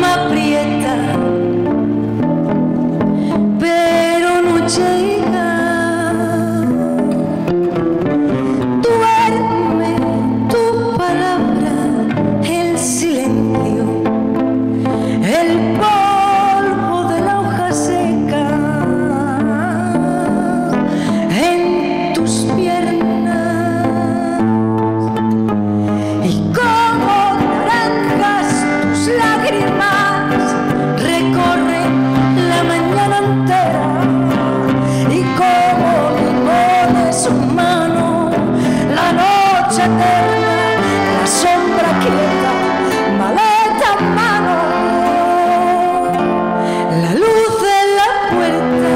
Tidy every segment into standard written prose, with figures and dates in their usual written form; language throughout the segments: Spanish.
me aprieta, pero no llega. Duerme tu palabra, el silencio, el polvo de la hoja seca en tus piernas, y como naranjas tus lágrimas recorren la mañana entera, y como limones humanos la noche eterna, la sombra quieta, maleta en mano, la luz en la puerta,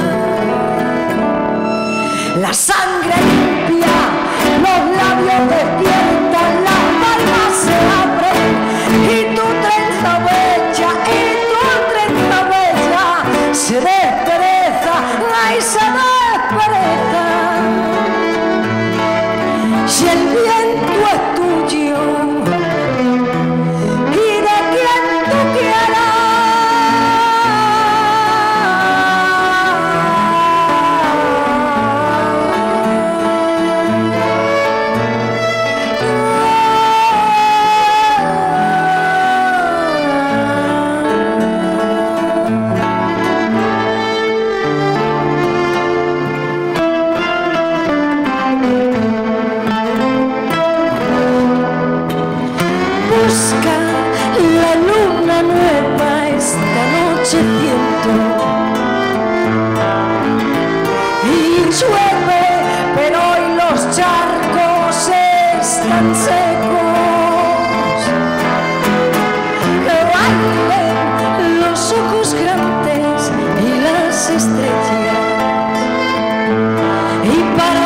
la sangre limpia, los labios despiertan, las palmas se abren, y tu trenza bella, se despereza, ay, se despereza. Si el viento es tuyo y de quien tú quieras, busca la luna nueva esta noche viento, y llueve, pero hoy los charcos están secos. Que bailen los ojos grandes y las estrellas, y para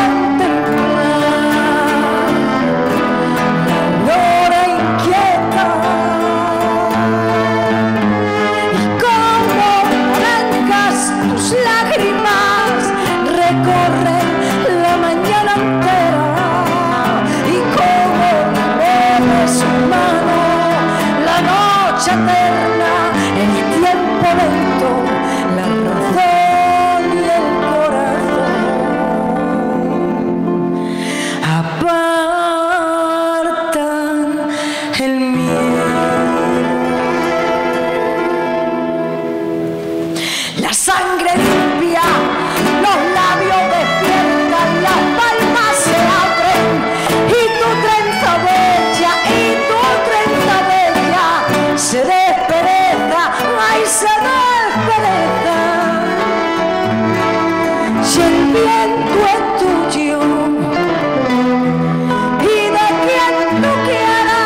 contemplar la hora inquieta, y como naranjas tus lágrimas recorren la mañana entera, y como limones humanos la noche eterna, el tiempo lento, la razón y el corazón apartan el miedo. La sangre limpia, los labios despiertan, las palmas se abren, y tu trenza bella, se despereza, ay, se despereza. Si el viento es tuyo y de quien tú quieras,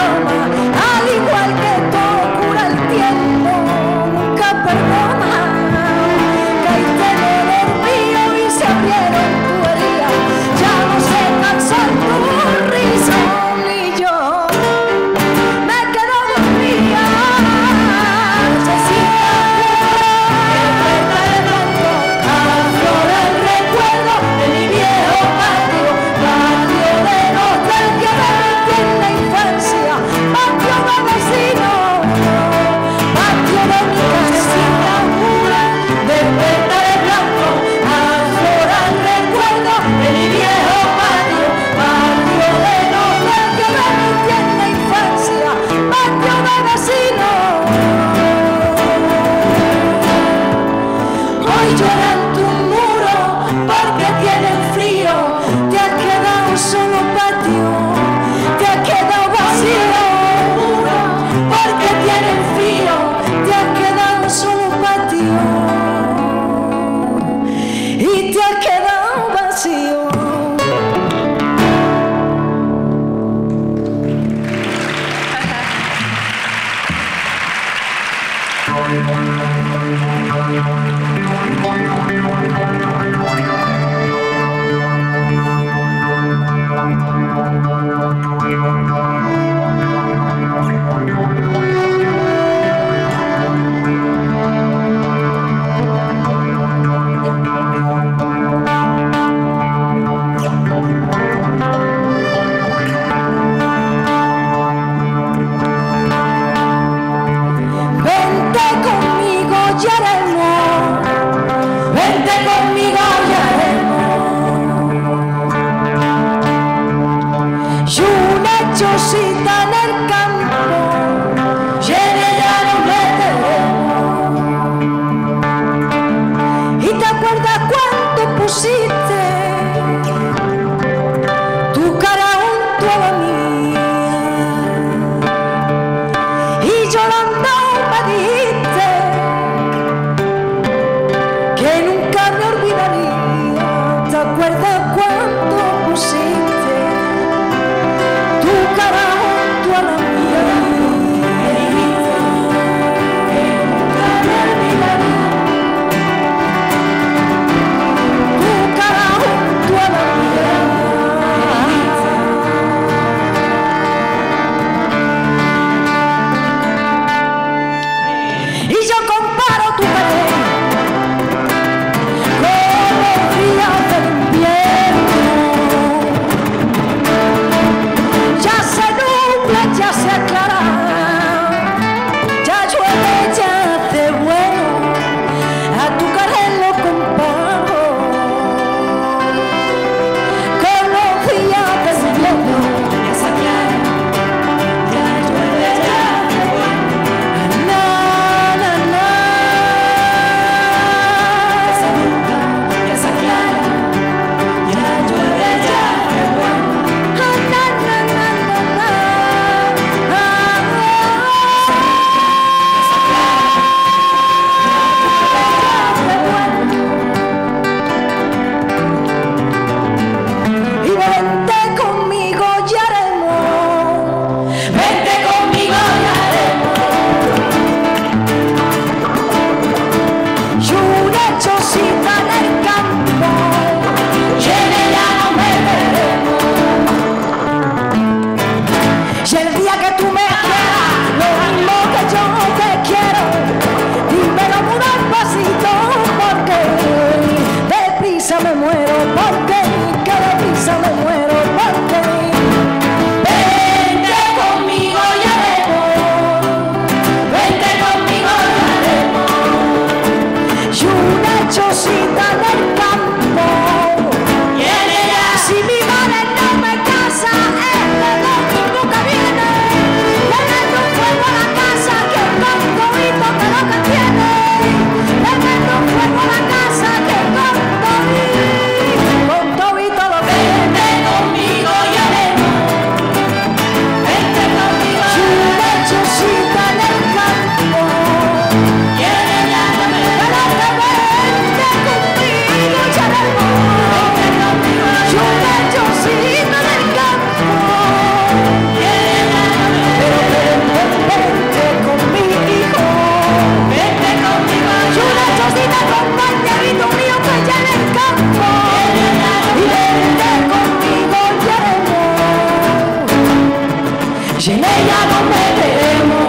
perdona, al igual que todo cura el tiempo, nunca perdona. Caíste en el olvido y se abrieron tu herida, ya no se cansó tu risa, ni yo me quedo dormida. Se siente el pronto, aflora el recuerdo de mi viejo patio, patio de nostalgia de mi tierna infancia, patio de vecino, patio de mi casita pura, desperta de blanco, aflora el recuerdo de mi viejo patio, patio de nostalgia de mi tierna infancia, patio de vecino. Hoy lloran tu muro porque tienen frío, te ha quedado solo patio, te ha quedado vacío, porque tienen frío, te ha quedado solo patio y te ha quedado vacío. Vente conmigo, lloremos, vente conmigo, lloremos. Y una chocita en el campo, llena ya nos meteremos. ¿Y te acuerdas cuánto pusiste tu cara junto a la mía? Y llorando me dijiste que nunca me olvidaría. ¿Te acuerdas cuánto pusiste tu cara junto a la mía? Me dijiste que nunca me olvidaría. Tu cara junto a la mía. y en ella nos meteremos.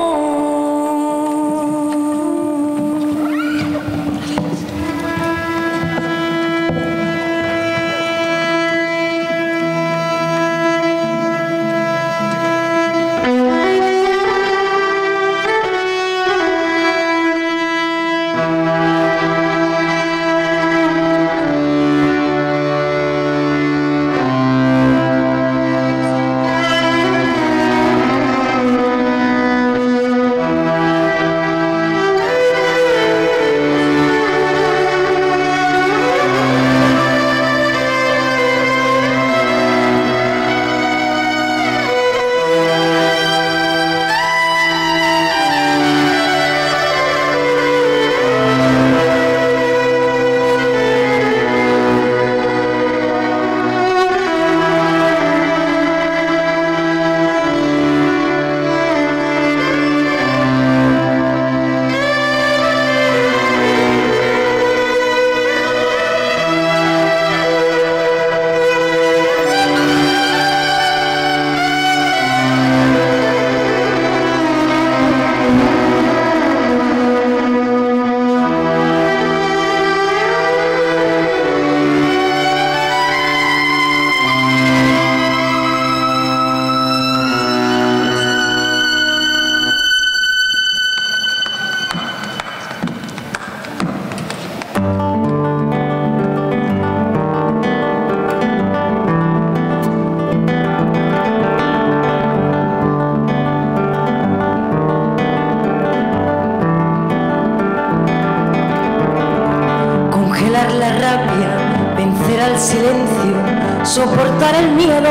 La rabia, vencer al silencio, soportar el miedo,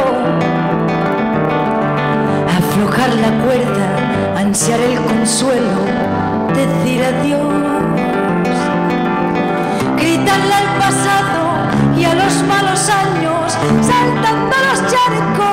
aflojar la cuerda, ansiar el consuelo, decir adiós, gritarle al pasado y a los malos años, saltando los charcos.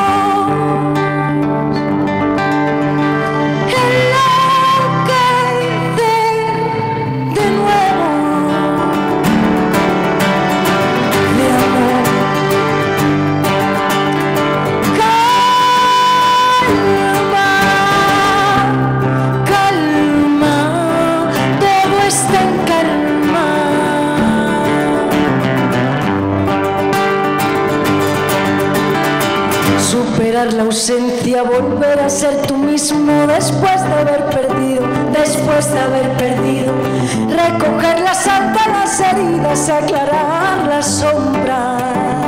Superar la ausencia, volver a ser tú mismo después de haber perdido, recoger la sal de las heridas, aclarar las sombras,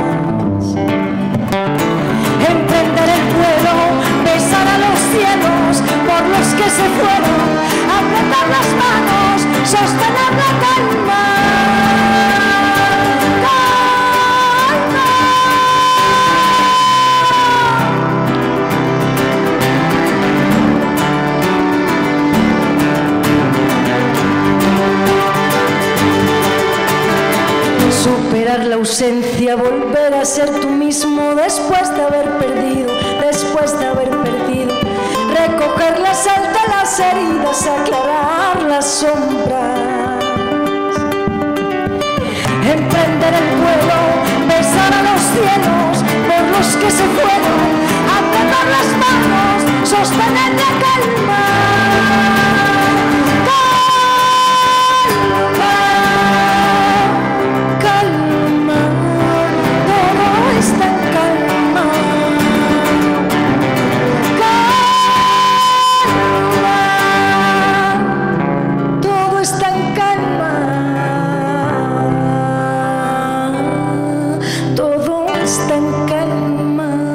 emprender el vuelo, besar a los cielos por los que se fueron, apretar las manos, sostener la calma. Superar la ausencia, volver a ser tú mismo después de haber perdido, recoger la sal de las heridas, aclarar las sombras, emprender el vuelo, besar a los cielos por los que se fueron, apretar las manos, sostener la calma. Todo está en calma.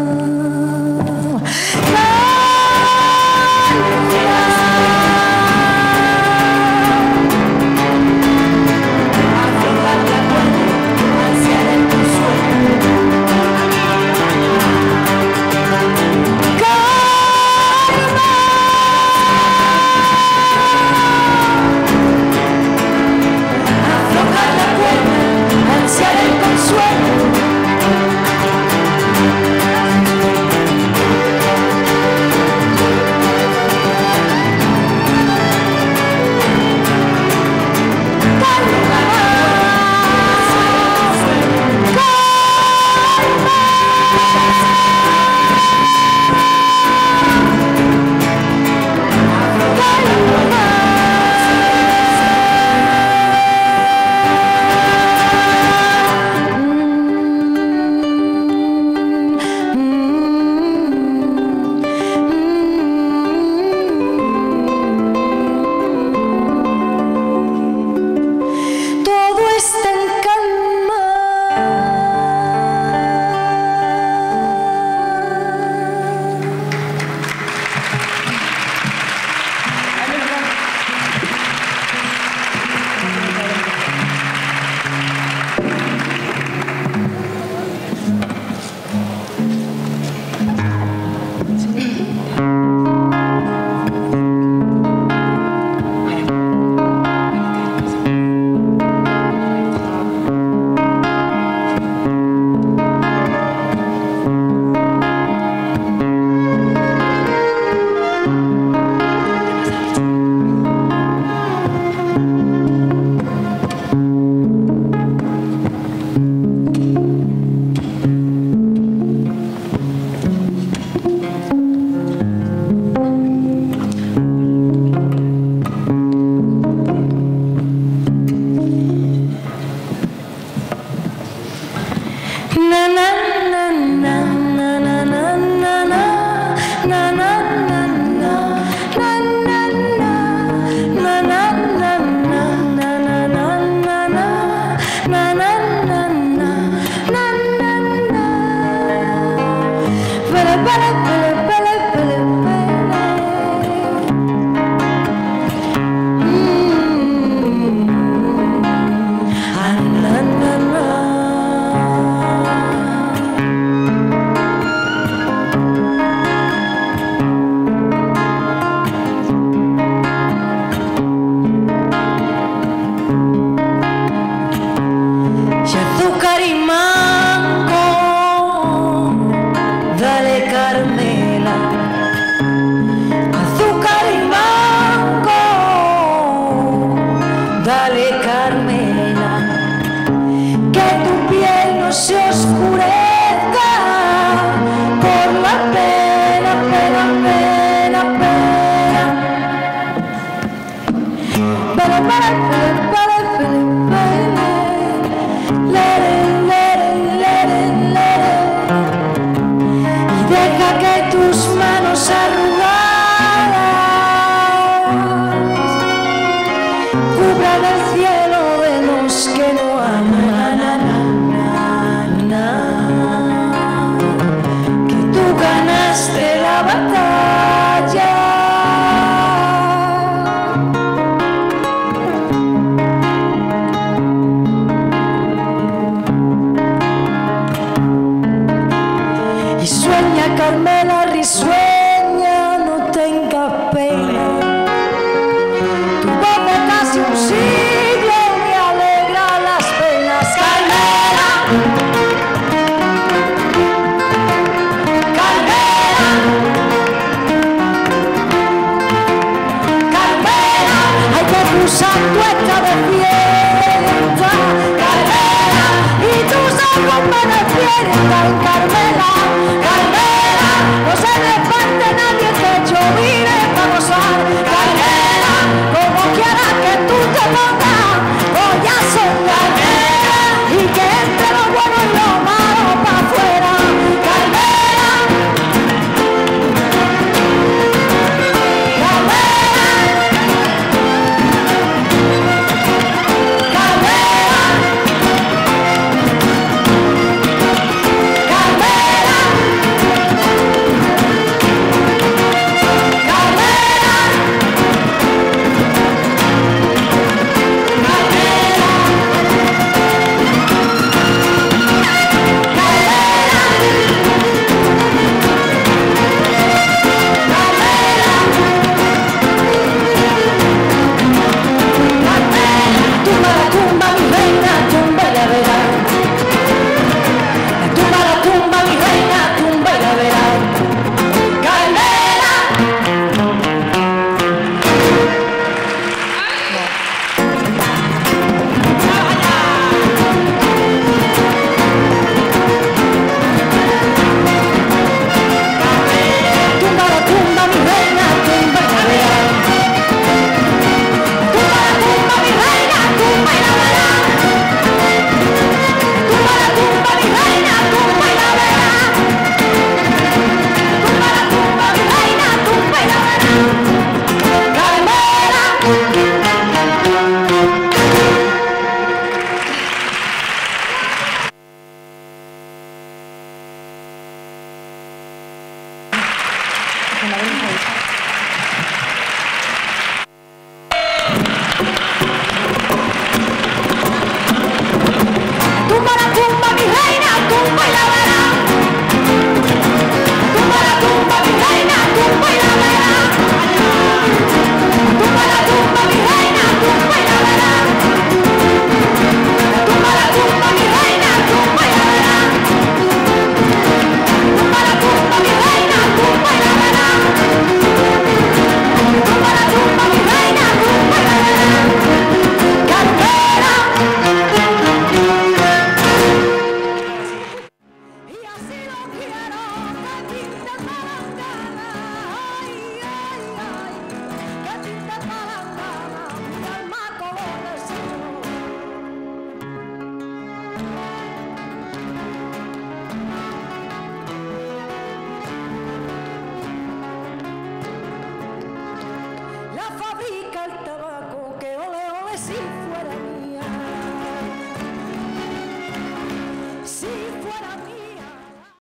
fabrica el tabaco que ole ole si